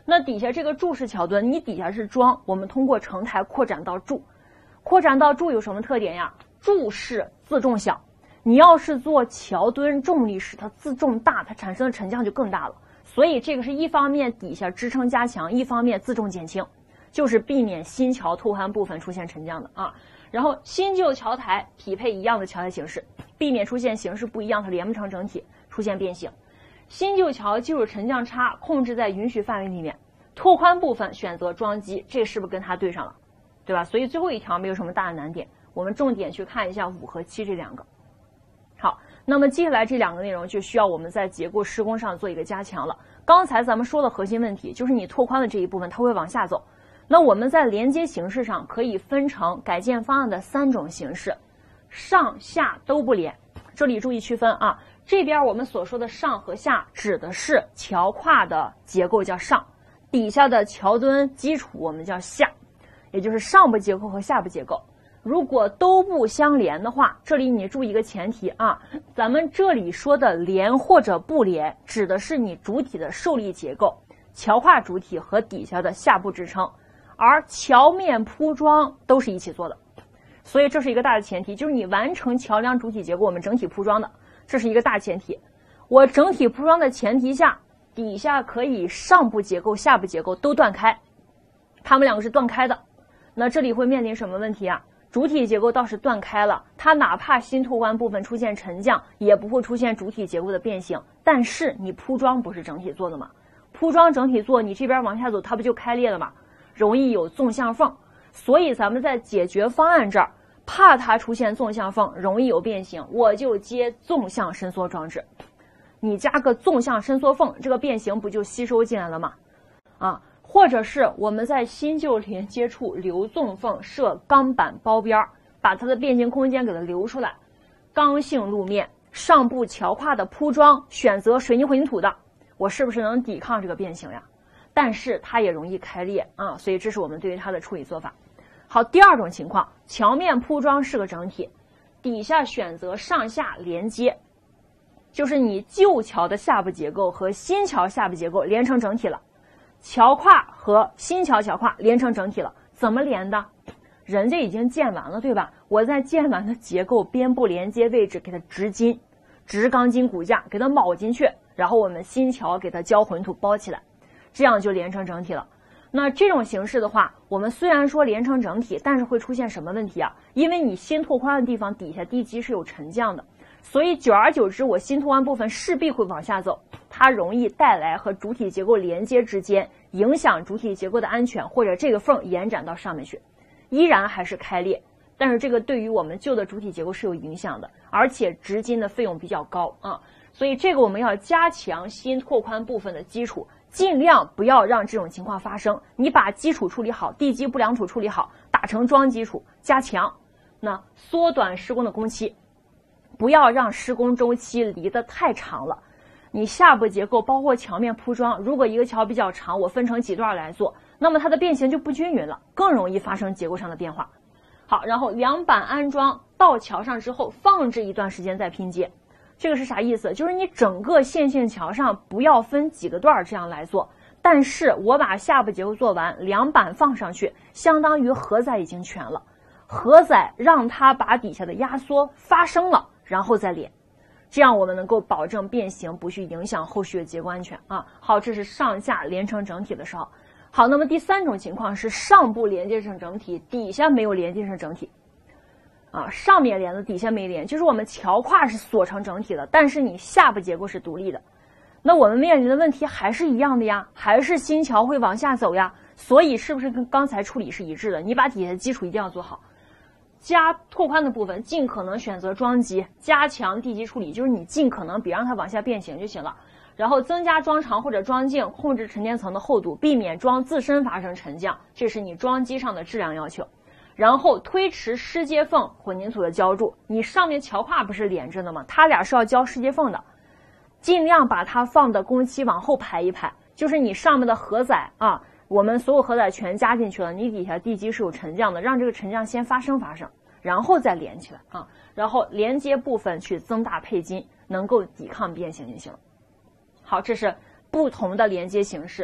那底下这个柱式桥墩，你底下是桩，我们通过承台扩展到柱。扩展到柱有什么特点呀？柱式自重小，你要是做桥墩重力式，它自重大，它产生的沉降就更大了。所以这个是一方面底下支撑加强，一方面自重减轻，就是避免新桥拓宽部分出现沉降的啊。然后新旧桥台匹配一样的桥台形式，避免出现形式不一样它连不成整体，出现变形。新旧桥基础沉降差控制在允许范围里面，拓宽部分选择桩基，这是不是跟它对上了？对吧？所以最后一条没有什么大的难点，我们重点去看一下5和7这两个。好，那么接下来这两个内容就需要我们在结构施工上做一个加强了。刚才咱们说的核心问题就是你拓宽的这一部分它会往下走，那我们在连接形式上可以分成改建方案的3种形式，上下都不连。这里注意区分啊，这边我们所说的上和下指的是桥跨的结构叫上，底下的桥墩基础我们叫下，也就是上部结构和下部结构。如果都不相连的话，这里你注意一个前提啊，咱们这里说的连或者不连，指的是你主体的受力结构，桥跨主体和底下的下部支撑，而桥面铺装都是一起做的。所以这是一个大的前提，就是你完成桥梁主体结构我们整体铺装的，这是一个大前提。我整体铺装的前提下，底下可以上部结构下部结构都断开，它们两个是断开的。那这里会面临什么问题啊？主体结构倒是断开了，它哪怕新拓宽部分出现沉降，也不会出现主体结构的变形。但是你铺装不是整体做的吗？铺装整体做，你这边往下走，它不就开裂了吗？容易有纵向缝。所以咱们在解决方案这儿，怕它出现纵向缝，容易有变形，我就接纵向伸缩装置。你加个纵向伸缩缝，这个变形不就吸收进来了吗？啊。或者是我们在新旧连接处留纵缝，设钢板包边，把它的变形空间给它留出来。刚性路面上部桥跨的铺装选择水泥混凝土的，我是不是能抵抗这个变形呀？但是它也容易开裂啊，所以这是我们对于它的处理做法。好，第二种情况，桥面铺装是个整体，底下选择上下连接，就是你旧桥的下部结构和新桥下部结构连成整体了。桥跨和新桥桥跨连成整体了，怎么连的？人家已经建完了，对吧？我在建完的结构边部连接位置给它直筋，直钢筋骨架给它铆进去，然后我们新桥给它浇混土包起来，这样就连成整体了。那这种形式的话，我们虽然说连成整体，但是会出现什么问题啊？因为你新拓宽的地方底下地基是有沉降的，所以久而久之，我新拓宽部分势必会往下走，它容易带来和主体结构连接之间影响主体结构的安全，或者这个缝延展到上面去，依然还是开裂。但是这个对于我们旧的主体结构是有影响的，而且直筋的费用比较高啊，所以这个我们要加强新拓宽部分的基础，尽量不要让这种情况发生。你把基础处理好，地基不良处处理好，打成桩基础，加强，那缩短施工的工期，不要让施工周期离得太长了。你下部结构包括桥面铺装，如果一个桥比较长，我分成几段来做，那么它的变形就不均匀了，更容易发生结构上的变化。好，然后梁板安装到桥上之后放置一段时间再拼接，这个是啥意思？就是你整个线性桥上不要分几个段这样来做，但是我把下部结构做完，梁板放上去，相当于荷载已经全了，荷载让它把底下的压缩发生了，然后再连，这样我们能够保证变形不去影响后续的结构安全啊。好，这是上下连成整体的时候。好，那么第三种情况是上部连接成整体，底下没有连接成整体啊，上面连的底下没连，就是我们桥跨是锁成整体的，但是你下部结构是独立的。那我们面临的问题还是一样的呀，还是新桥会往下走呀，所以是不是跟刚才处理是一致的？你把底下的基础一定要做好，加拓宽的部分尽可能选择桩基，加强地基处理，就是你尽可能别让它往下变形就行了。然后增加桩长或者桩径，控制沉淀层的厚度，避免桩自身发生沉降，这是你桩基上的质量要求。然后推迟失接缝混凝土的浇筑，你上面桥跨不是连着的吗？它俩是要浇失接缝的，尽量把它放的工期往后排一排，就是你上面的荷载啊，我们所有荷载全加进去了，你底下地基是有沉降的，让这个沉降先发生，然后再连起来啊，然后连接部分去增大配筋，能够抵抗变形就行了。好，这是不同的连接形式。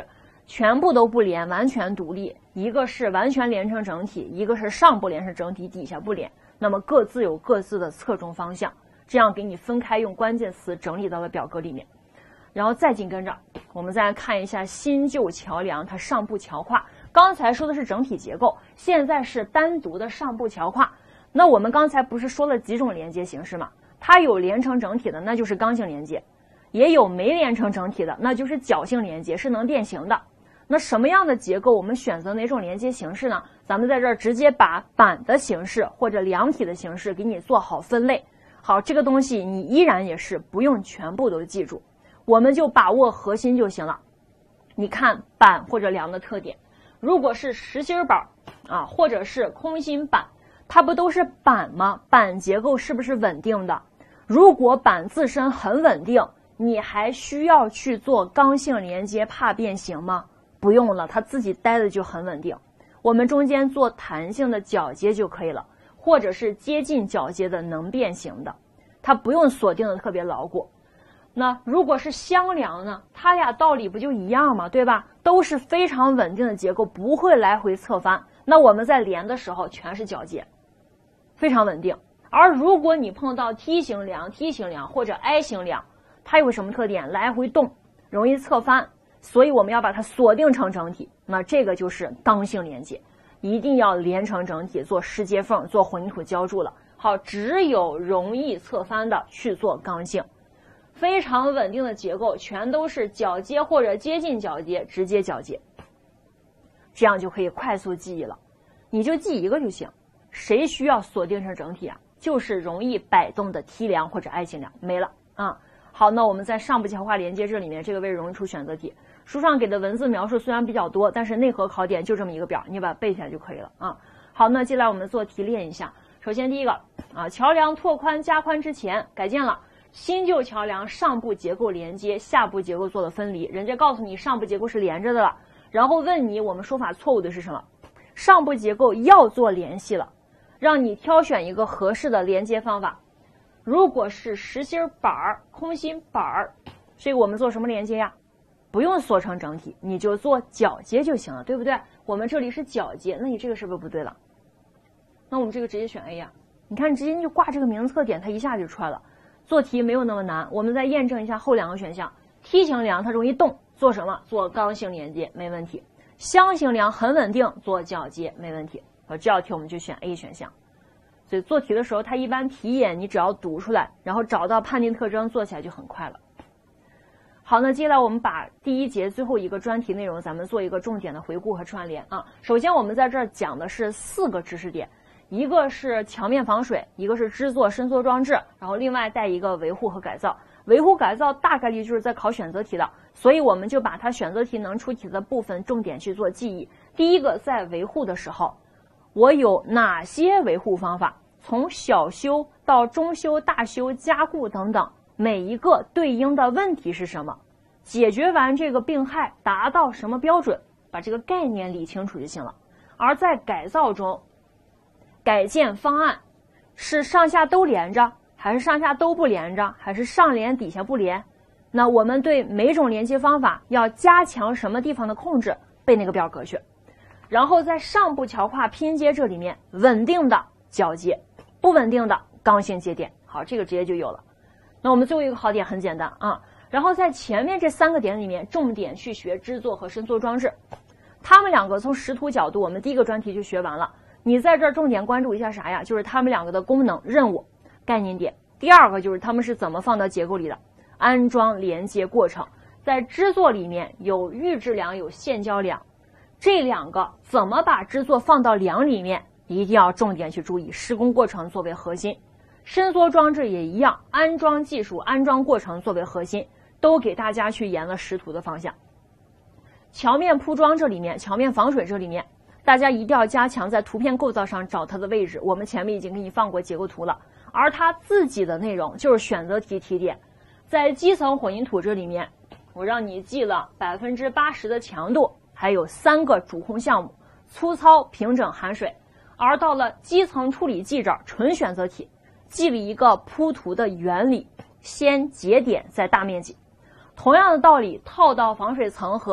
全部都不连，完全独立，一个是完全连成整体，一个是上部连成整体，底下不连，那么各自有各自的侧重方向，这样给你分开，用关键词整理到了表格里面。然后再紧跟着我们再来看一下新旧桥梁它上部桥跨，刚才说的是整体结构，现在是单独的上部桥跨。那我们刚才不是说了几种连接形式吗？它有连成整体的，那就是刚性连接，也有没连成整体的，那就是角性连接，是能变形的。那什么样的结构我们选择哪种连接形式呢？咱们在这儿直接把板的形式或者梁体的形式给你做好分类。好，这个东西你依然也是不用全部都记住，我们就把握核心就行了。你看板或者梁的特点，如果是实心板啊，或者是空心板，它不都是板吗？板结构是不是稳定的？如果板自身很稳定，你还需要去做刚性连接怕变形吗？不用了，它自己待的就很稳定。我们中间做弹性的铰接就可以了，或者是接近铰接的能变形的，它不用锁定的特别牢固。那如果是箱梁呢？它俩道理不就一样吗？对吧？都是非常稳定的结构，不会来回侧翻。那我们在连的时候全是铰接，非常稳定。而如果你碰到梯形梁或者 I 型梁，它有什么特点？来回动，容易侧翻，所以我们要把它锁定成整体。那这个就是刚性连接，一定要连成整体，做石接缝，做混凝土浇筑了。好，只有容易侧翻的去做刚性。非常稳定的结构全都是铰接或者接近铰接，直接铰接，这样就可以快速记忆了。你就记一个就行。谁需要锁定成整体啊？就是容易摆动的梯梁或者 I 型梁，没了啊。好，那我们在上部桥跨连接这里面，这个位置容易出选择题。书上给的文字描述虽然比较多，但是内核考点就这么一个表，你把它背下来就可以了啊。好，那接下来我们做题练一下。首先第一个啊，桥梁拓宽加宽之前改建了。新旧桥梁上部结构连接，下部结构做了分离。人家告诉你上部结构是连着的了，然后问你我们说法错误的是什么？上部结构要做联系了，让你挑选一个合适的连接方法。如果是实心板、空心板，这个我们做什么连接呀？不用锁成整体，你就做铰接就行了，对不对？我们这里是铰接，那你这个是不是不对了？那我们这个直接选 A 呀。你看直接就挂这个名侧点，它一下就出来了。做题没有那么难，我们再验证一下后两个选项。梯形梁它容易动，做什么？做刚性连接，没问题。箱型梁很稳定，做铰接，没问题。这道题我们就选 A 选项。所以做题的时候，它一般题眼你只要读出来，然后找到判定特征，做起来就很快了。好，那接下来我们把第一节最后一个专题内容，咱们做一个重点的回顾和串联啊。首先我们在这儿讲的是4个知识点。一个是墙面防水，一个是制作伸缩装置，然后另外带一个维护和改造。维护改造大概率就是在考选择题的，所以我们就把它选择题能出题的部分重点去做记忆。第一个，在维护的时候，我有哪些维护方法？从小修到中修、大修、加固等等，每一个对应的问题是什么？解决完这个病害达到什么标准？把这个概念理清楚就行了。而在改造中，改建方案是上下都连着，还是上下都不连着，还是上连底下不连？那我们对每种连接方法要加强什么地方的控制，背那个表格去。然后在上部桥跨拼接这里面，稳定的铰接，不稳定的刚性接点。好，这个直接就有了。那我们最后一个考点很简单啊，然后在前面这3个点里面，重点去学制作和伸缩装置。他们两个从识图角度，我们第一个专题就学完了。你在这儿重点关注一下啥呀？就是他们两个的功能、任务、概念点。第二个就是他们是怎么放到结构里的，安装连接过程。在制作里面有预制梁，有现浇梁，这2个怎么把制作放到梁里面，一定要重点去注意，施工过程作为核心。伸缩装置也一样，安装技术、安装过程作为核心，都给大家去沿了识图的方向。桥面铺装这里面，桥面防水这里面，大家一定要加强在图片构造上找它的位置，我们前面已经给你放过结构图了。而它自己的内容就是选择题题点。在基层混凝土这里面，我让你记了80%的强度，还有3个主控项目：粗糙、平整、含水。而到了基层处理剂这儿，纯选择题，记了一个铺图的原理，先节点再大面积。同样的道理套到防水层和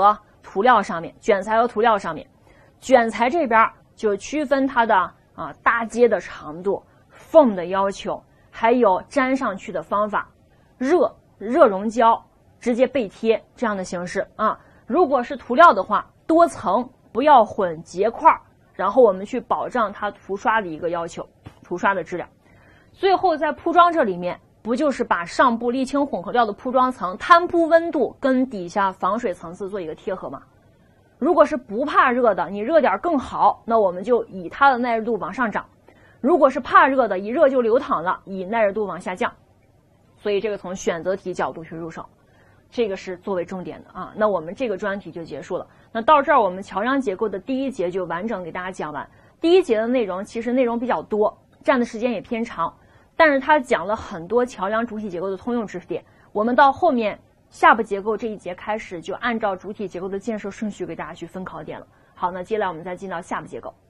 涂料上面，卷材和涂料上面。卷材这边就区分它的搭接的长度、缝的要求，还有粘上去的方法，热熔胶直接背贴这样的形式啊。如果是涂料的话，多层不要混结块，然后我们去保障它涂刷的一个要求，涂刷的质量。最后在铺装这里面，不就是把上部沥青混合料的铺装层摊铺温度跟底下防水层次做一个贴合吗？如果是不怕热的，你热点更好，那我们就以它的耐热度往上涨；如果是怕热的，一热就流淌了，以耐热度往下降。所以这个从选择题角度去入手，这个是作为重点的啊。那我们这个专题就结束了。那到这儿，我们桥梁结构的第一节就完整给大家讲完。第一节的内容其实内容比较多，占的时间也偏长，但是它讲了很多桥梁主体结构的通用知识点。我们到后面下部结构这一节开始，就按照主体结构的建设顺序给大家去分考点了。好，那接下来我们再进到下部结构。